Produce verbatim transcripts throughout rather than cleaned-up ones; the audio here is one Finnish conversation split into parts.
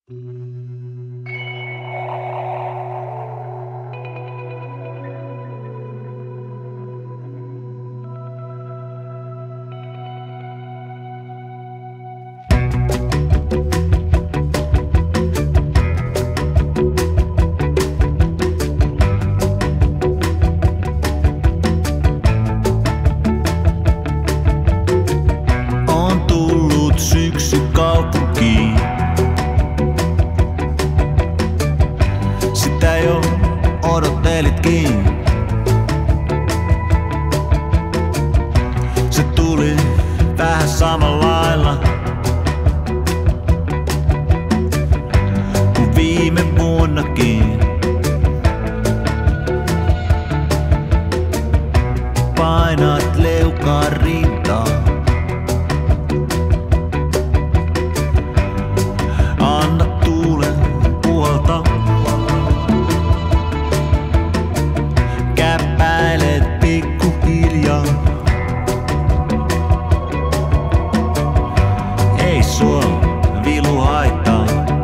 On tullut syksy kaupunkiin. Sitä jo odottelitkin. Se tuli vähän samalla lailla kuin viime vuonnakin. Painat leukaan rintaan. Anna tuulen puhaltaa. Käppäilet pikkuhiljaa. Ei sua vilu haittaa,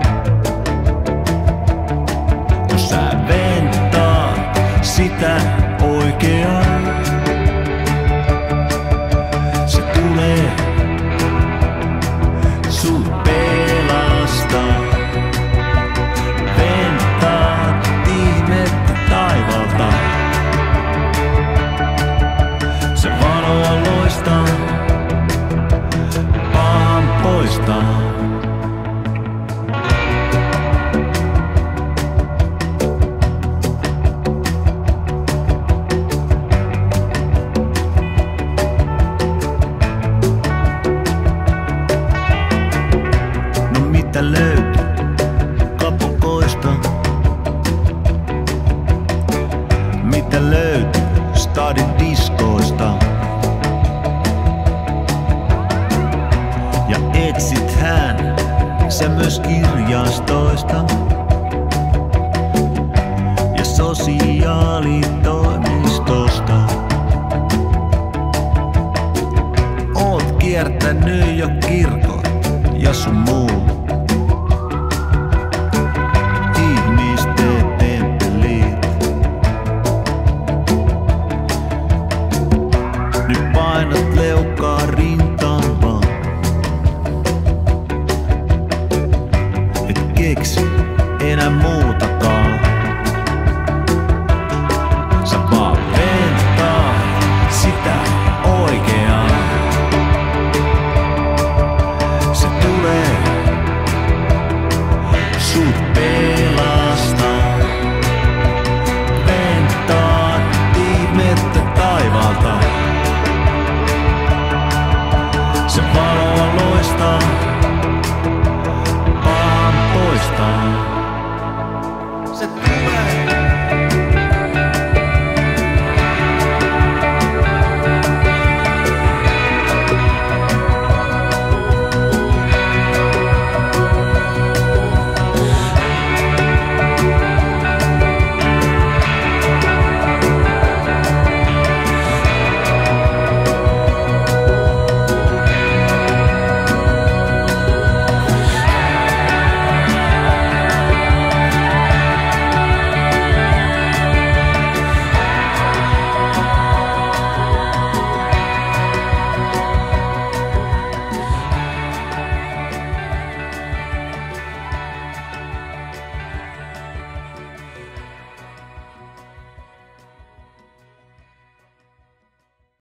jos sä venttaat sitä oikeaa. Se tulee sut pelastaa. Venttaat ihmettä taivalta. Se valoa loistaa, pahan poistaa. No mitä löytyy kapukoista? Mitä löytyy stadin diskoista? Ja etsit hän sä myös kirjastoista ja sosiaalitoimistosta. Oot kiertänyt jo kirkot ja sun muu. Ihmisten temppelit. Nyt painat leukaa rintaan vaan. Et keksi enää muutakaan. Sä vaan venttaat sitä oikeaa. Se tulee sut pelastaa. Venttaat ihmettä taivaalta. Se valoa loistaa, pahan poistaa.